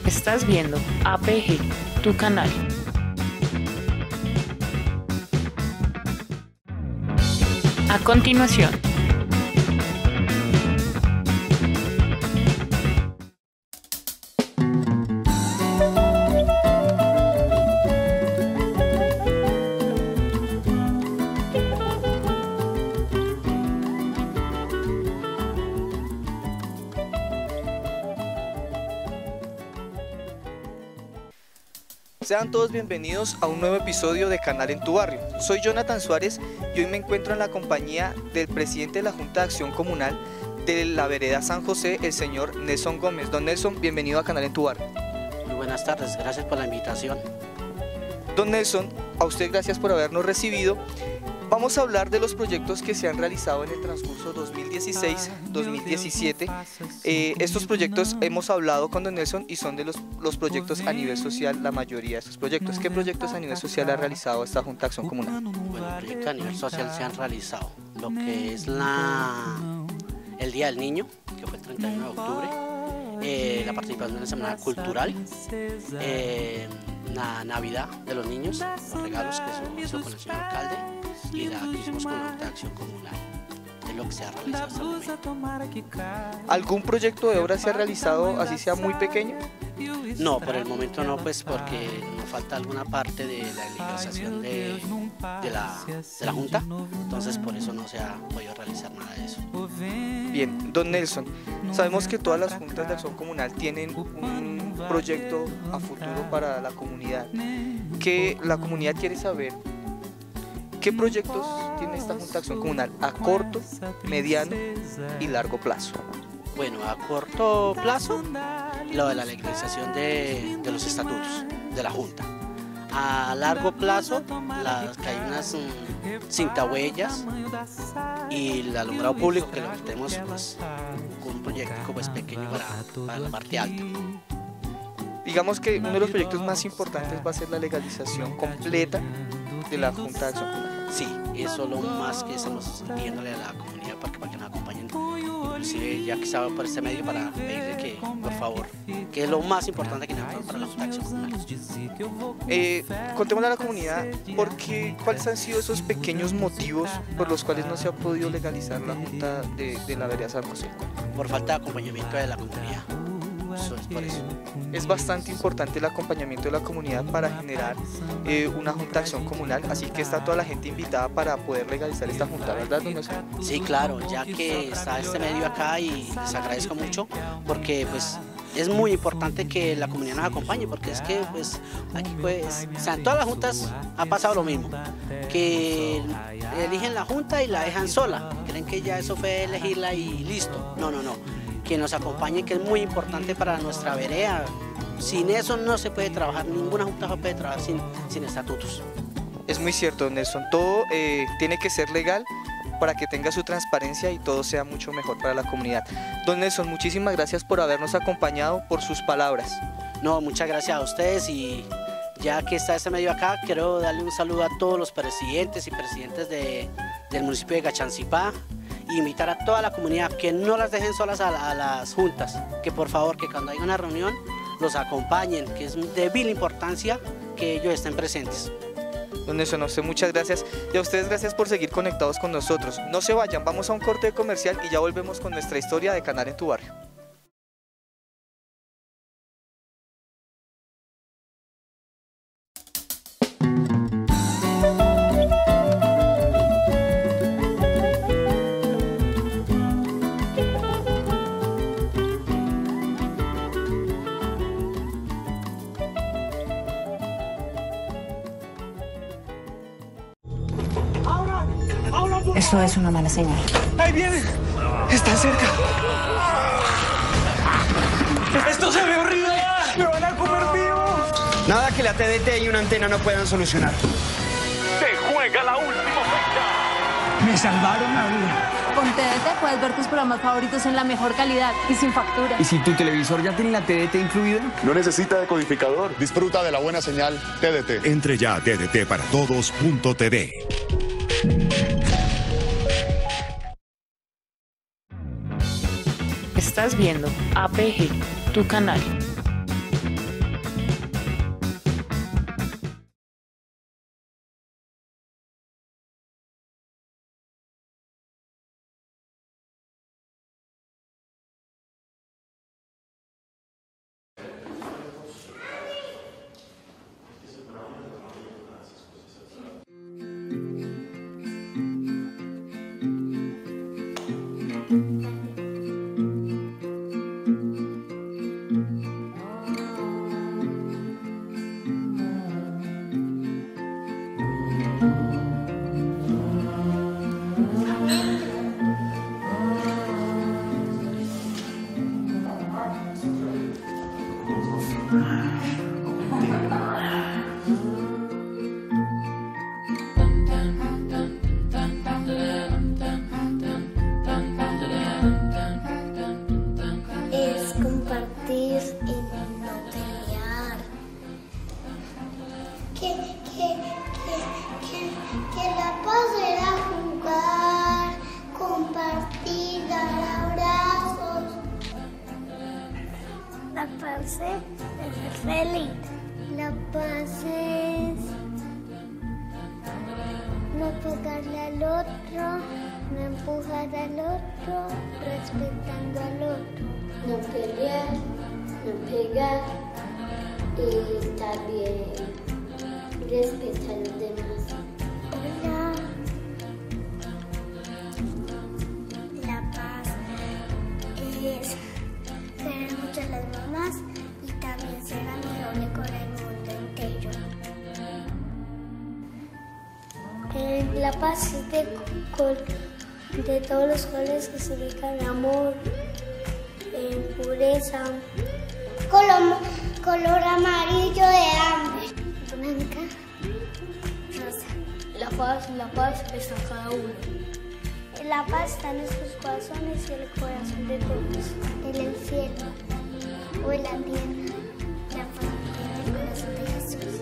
Estás viendo APG, tu canal. A continuación, sean todos bienvenidos a un nuevo episodio de Canal en tu Barrio. Soy Jonathan Suárez y hoy me encuentro en la compañía del presidente de la Junta de Acción Comunal de la Vereda San José, el señor Nelson Gómez. Don Nelson, bienvenido a Canal en tu Barrio. Muy buenas tardes, gracias por la invitación. Don Nelson, a usted gracias por habernos recibido. Vamos a hablar de los proyectos que se han realizado en el transcurso 2016-2017. Estos proyectos hemos hablado con don Nelson y son de los proyectos a nivel social, la mayoría de estos proyectos. ¿Qué proyectos a nivel social ha realizado esta Junta de Acción Comunal? Bueno, proyectos a nivel social se han realizado lo que es el Día del Niño, que fue el 31 de octubre, la participación en la Semana Cultural, la Navidad de los niños, los regalos que se hizo con el señor alcalde y la que hicimos con la Junta de Acción Comunal. Es lo que se ha realizado hasta el momento. ¿Algún proyecto de obra se ha realizado así sea muy pequeño? No, por el momento no, pues porque nos falta alguna parte de la legalización de la Junta, entonces por eso no se ha podido realizar nada de eso. Bien, don Nelson, sabemos que todas las juntas de acción comunal tienen un proyecto a futuro para la comunidad, que la comunidad quiere saber qué proyectos tiene esta Junta de Acción Comunal a corto, mediano y largo plazo. Bueno, a corto plazo, lo de la legalización de los estatutos de la Junta. A largo plazo, que hay unas cintahuellas y el alumbrado público que lo tenemos pues, con un proyecto pues, pequeño para la parte alta. Digamos que uno de los proyectos más importantes va a ser la legalización completa de la Junta de Acción Comunal. Sí, eso es lo más que estamos pidiéndole a la comunidad para que nos acompañen, inclusive ya que estaba por este medio para pedirle que, por favor, que es lo más importante que necesitamos para la Junta de Acción Comunal. Contémosle a la comunidad cuáles han sido esos pequeños motivos por los cuales no se ha podido legalizar la Junta de la Vereda San José. Por falta de acompañamiento de la comunidad. Eso es por eso. Es bastante importante el acompañamiento de la comunidad para generar una Junta de Acción Comunal, así que está toda la gente invitada para poder legalizar esta Junta, ¿verdad, don Nelson? Sí, claro, ya que está este medio acá y les agradezco mucho porque pues es muy importante que la comunidad nos acompañe porque es que pues aquí pues, o sea, en todas las juntas ha pasado lo mismo, que eligen la Junta y la dejan sola, creen que ya eso fue elegirla y listo, no. Que nos acompañe, que es muy importante para nuestra vereda. Sin eso no se puede trabajar, ninguna junta puede trabajar sin estatutos. Es muy cierto, don Nelson, todo tiene que ser legal para que tenga su transparencia y todo sea mucho mejor para la comunidad. Don Nelson, muchísimas gracias por habernos acompañado, por sus palabras. No, muchas gracias a ustedes y ya que está este medio acá, quiero darle un saludo a todos los presidentes y presidentes del municipio de Gachancipá, y invitar a toda la comunidad que no las dejen solas a las juntas, que por favor, que cuando haya una reunión los acompañen, que es de vital importancia que ellos estén presentes. Don Nelson, a usted muchas gracias y a ustedes gracias por seguir conectados con nosotros. No se vayan, vamos a un corte comercial y ya volvemos con nuestra historia de Canal en tu Barrio. Eso es una mala señal. ¡Ahí viene! ¡Está cerca! ¡Esto se ve horrible! ¡Me van a comer vivo! Nada que la TDT y una antena no puedan solucionar. ¡Se juega la última fecha! Me salvaron la vida. Con TDT puedes ver tus programas favoritos en la mejor calidad y sin factura. ¿Y si tu televisor ya tiene la TDT incluida? No necesita decodificador. Disfruta de la buena señal TDT. Entre ya a tdtparatodos.tv. Estás viendo APG, tu canal. Es compartir y no pelear. Que la paz era jugar, compartir, dar abrazos. La paz es ser feliz. La paz es no pegarle al otro, no empujar al otro, respetando al otro. No pelear, no pegar y también respetar a los demás. Hola. La paz es querer mucho a las mamás y también ser amigable con el mundo entero. La paz es de todos los colores que significan amor, pureza, color amarillo de hambre, blanca, rosa. La paz está en cada uno. La paz está en nuestros corazones y el corazón de todos. En el cielo o en la tierra, la paz en el corazón de Jesús.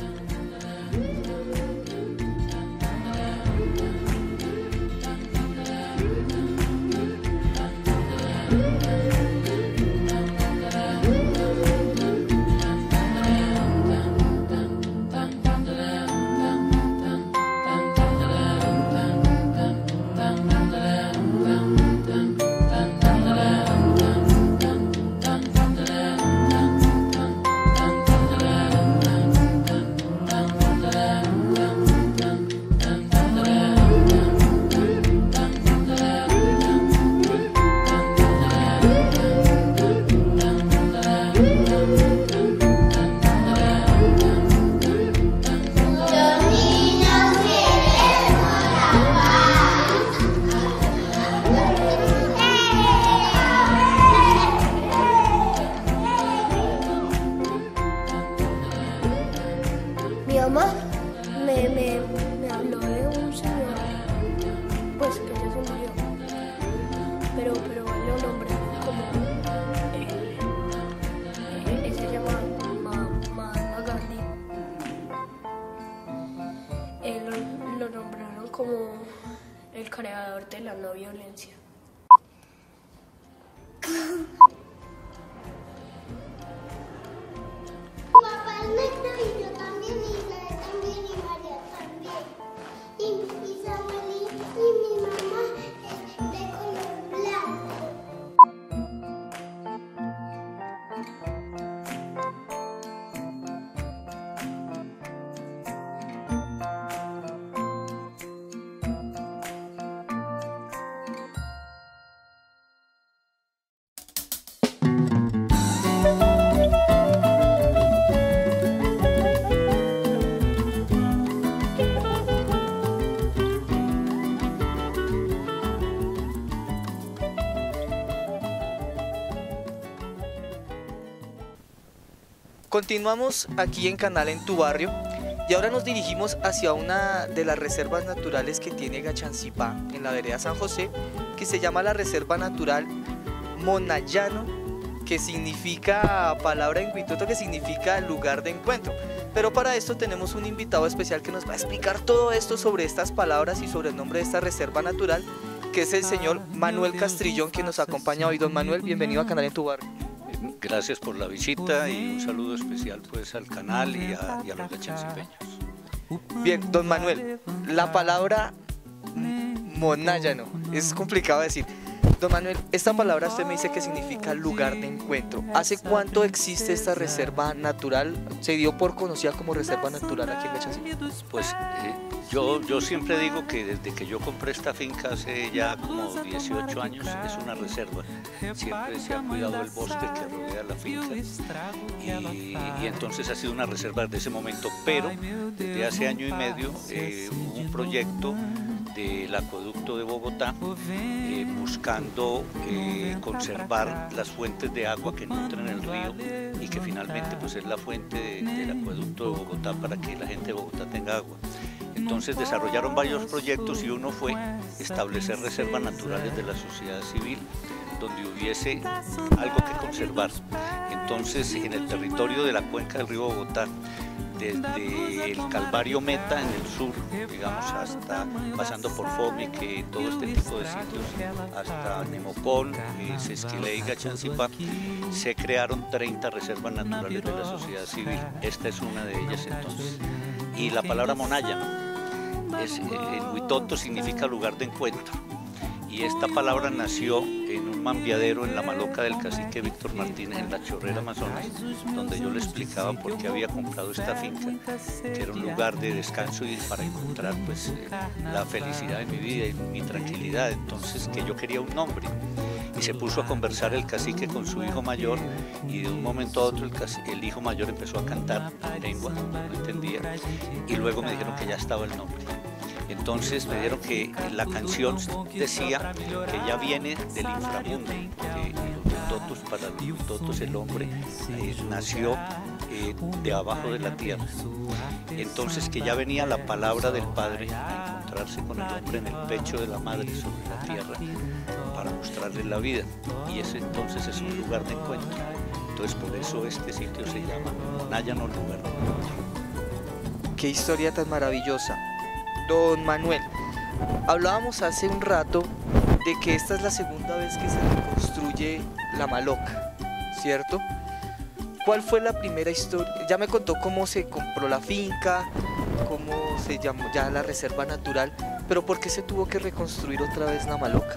Mi mamá me habló de un señor, pues que ya se murió, pero él lo nombró como, él se llama Mahatma Gandhi. Lo nombraron como el creador de la no violencia. Papá es negro y yo también, Isabel también, y María también. Y Samuel y mi mamá es de color blanco. Continuamos aquí en Canal en tu barrio y ahora nos dirigimos hacia una de las reservas naturales que tiene Gachancipá en la vereda San José, que se llama la Reserva Natural Monallano, que significa, palabra en huituto, que significa lugar de encuentro. Pero para esto tenemos un invitado especial que nos va a explicar todo esto sobre estas palabras y sobre el nombre de esta reserva natural, que es el señor Manuel Castrillón, que nos acompaña hoy. Don Manuel, bienvenido a Canal en tu barrio. Gracias por la visita y un saludo especial pues al canal y a los gachancipeños. Bien, don Manuel, la palabra Monallano es complicado decir. Don Manuel, esta palabra usted me dice que significa lugar de encuentro. ¿Hace cuánto existe esta reserva natural? ¿Se dio por conocida como reserva natural aquí en Gachancipá? Pues yo siempre digo que desde que yo compré esta finca hace ya como 18 años es una reserva. Siempre se ha cuidado el bosque que rodea la finca y entonces ha sido una reserva desde ese momento, pero desde hace año y medio hubo un proyecto del acueducto de Bogotá, buscando conservar las fuentes de agua que nutren el río y que finalmente pues es la fuente del acueducto de Bogotá para que la gente de Bogotá tenga agua. Entonces desarrollaron varios proyectos y uno fue establecer reservas naturales de la sociedad civil donde hubiese algo que conservar. Entonces en el territorio de la cuenca del río Bogotá, desde el Calvario Meta en el sur, digamos, hasta pasando por Fomique, todo este tipo de sitios, hasta Nemocón, Sesquileiga, Chancipá, se crearon 30 reservas naturales de la sociedad civil. Esta es una de ellas entonces. Y la palabra Monaya en Huitoto significa lugar de encuentro. Y esta palabra nació en un mambiadero en la Maloca del cacique Víctor Martínez, en la Chorrera Amazonas, donde yo le explicaba por qué había comprado esta finca, que era un lugar de descanso y para encontrar pues, la felicidad de mi vida y mi tranquilidad. Entonces que yo quería un nombre. Y se puso a conversar el cacique con su hijo mayor y de un momento a otro el hijo mayor empezó a cantar en lengua, no entendía, y luego me dijeron que ya estaba el nombre. Entonces me dijeron que la canción decía que ella viene del inframundo, que Huitotos, para los Huitotos el hombre nació de abajo de la tierra. Entonces que ya venía la palabra del Padre a encontrarse con el hombre en el pecho de la madre sobre la tierra para mostrarle la vida. Y ese entonces es un lugar de encuentro. Entonces por eso este sitio se llama Monaya, no lugar de encuentro. Qué historia tan maravillosa. Don Manuel, hablábamos hace un rato de que esta es la segunda vez que se reconstruye la Maloca, ¿cierto? ¿Cuál fue la primera historia? Ya me contó cómo se compró la finca, cómo se llamó ya la reserva natural, pero ¿por qué se tuvo que reconstruir otra vez la Maloca?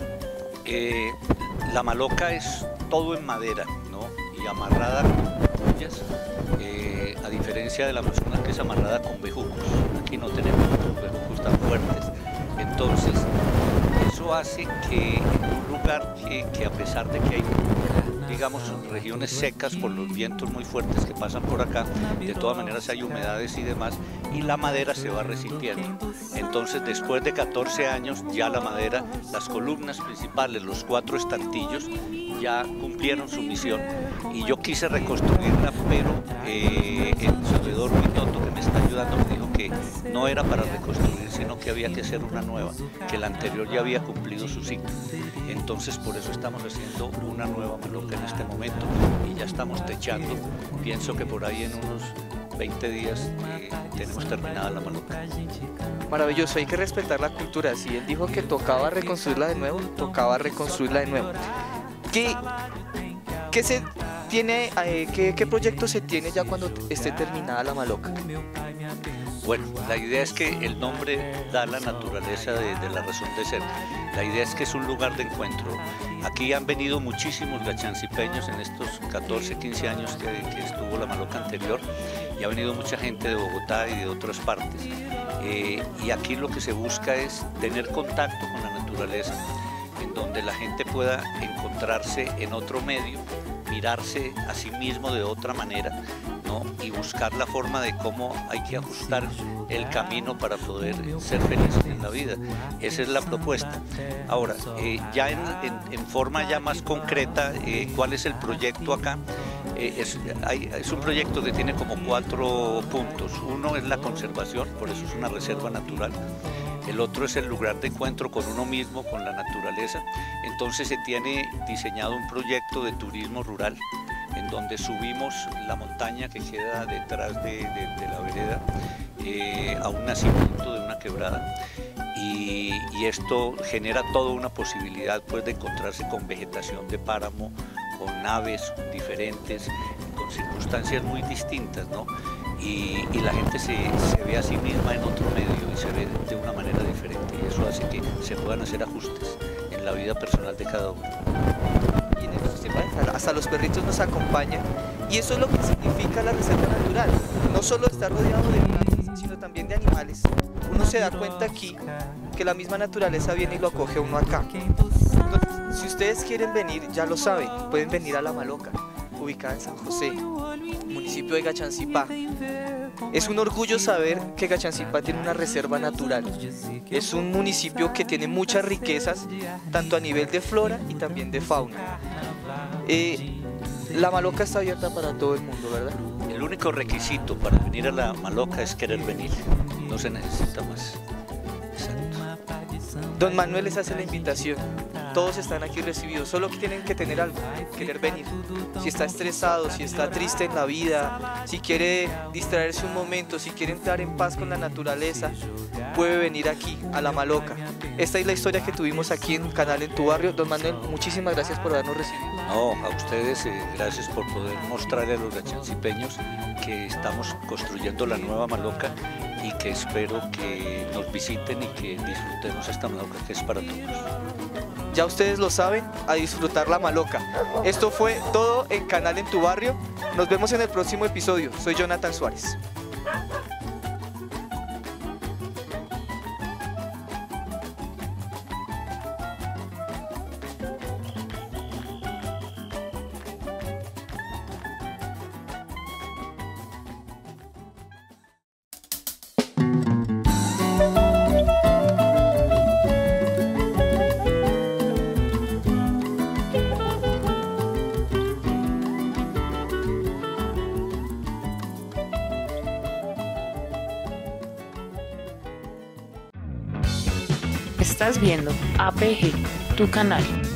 La Maloca es todo en madera, ¿no? Y amarrada con pullas, a diferencia de la Amazonas que es amarrada con bejucos. Aquí no tenemos bejucos tan fuertes. Entonces, eso hace que en un lugar que a pesar de que hay, digamos, regiones secas por los vientos muy fuertes que pasan por acá, de todas maneras hay humedades y demás, y la madera se va resintiendo. Entonces, después de 14 años, ya la madera, las columnas principales, los 4 estantillos, ya cumplieron su misión. Y yo quise reconstruirla, pero el sabedor Huitoto que me está ayudando me dijo que no era para reconstruir, sino que había que hacer una nueva, que la anterior ya había cumplido su ciclo. Entonces por eso estamos haciendo una nueva Maloca en este momento y ya estamos techando. Pienso que por ahí en unos 20 días tenemos terminada la Maloca. Maravilloso, hay que respetar la cultura. Si él dijo que tocaba reconstruirla de nuevo, tocaba reconstruirla de nuevo. ¿Qué se tiene, qué proyecto se tiene ya cuando esté terminada la Maloca? Bueno, la idea es que el nombre da la naturaleza de la razón de ser. La idea es que es un lugar de encuentro. Aquí han venido muchísimos gachancipeños en estos 14, 15 años que estuvo la Maloca anterior, y ha venido mucha gente de Bogotá y de otras partes. Y aquí lo que se busca es tener contacto con la naturaleza, en donde la gente pueda encontrarse en otro medio, mirarse a sí mismo de otra manera, ¿no? Y buscar la forma de cómo hay que ajustar el camino para poder ser felices en la vida. Esa es la propuesta. Ahora, ya en forma ya más concreta, ¿cuál es el proyecto acá? Es un proyecto que tiene como 4 puntos. Uno es la conservación, por eso es una reserva natural. El otro es el lugar de encuentro con uno mismo, con la naturaleza. Entonces se tiene diseñado un proyecto de turismo rural en donde subimos la montaña que queda detrás de la vereda a un nacimiento de una quebrada. Y esto genera toda una posibilidad pues, de encontrarse con vegetación de páramo, con aves diferentes, con circunstancias muy distintas, ¿no? Y la gente se ve a sí misma en otro medio y se ve de una manera diferente, y eso hace que se puedan hacer ajustes en la vida personal de cada uno. Y en el sistema hasta los perritos nos acompañan, y eso es lo que significa la reserva natural, no solo estar rodeado de plantas, sino también de animales. Uno se da cuenta aquí que la misma naturaleza viene y lo acoge a uno acá. Entonces, si ustedes quieren venir, ya lo saben, pueden venir a la Maloca. ubicada en San José, municipio de Gachancipá. Es un orgullo saber que Gachancipá tiene una reserva natural. Es un municipio que tiene muchas riquezas, tanto a nivel de flora y también de fauna. La Maloca está abierta para todo el mundo, ¿verdad? El único requisito para venir a la Maloca es querer venir, no se necesita más. Exacto. Don Manuel les hace la invitación. Todos están aquí recibidos, solo que tienen que tener algo, querer venir. Si está estresado, si está triste en la vida, si quiere distraerse un momento, si quiere entrar en paz con la naturaleza, puede venir aquí, a la Maloca. Esta es la historia que tuvimos aquí en Canal en tu Barrio. Don Manuel, muchísimas gracias por habernos recibido. No, a ustedes gracias por poder mostrarle a los gachancipeños que estamos construyendo la nueva Maloca y que espero que nos visiten y que disfrutemos esta Maloca que es para todos. Ya ustedes lo saben, a disfrutar la Maloca. Esto fue todo en Canal en tu Barrio. Nos vemos en el próximo episodio. Soy Jonathan Suárez. Estás viendo APG, tu canal.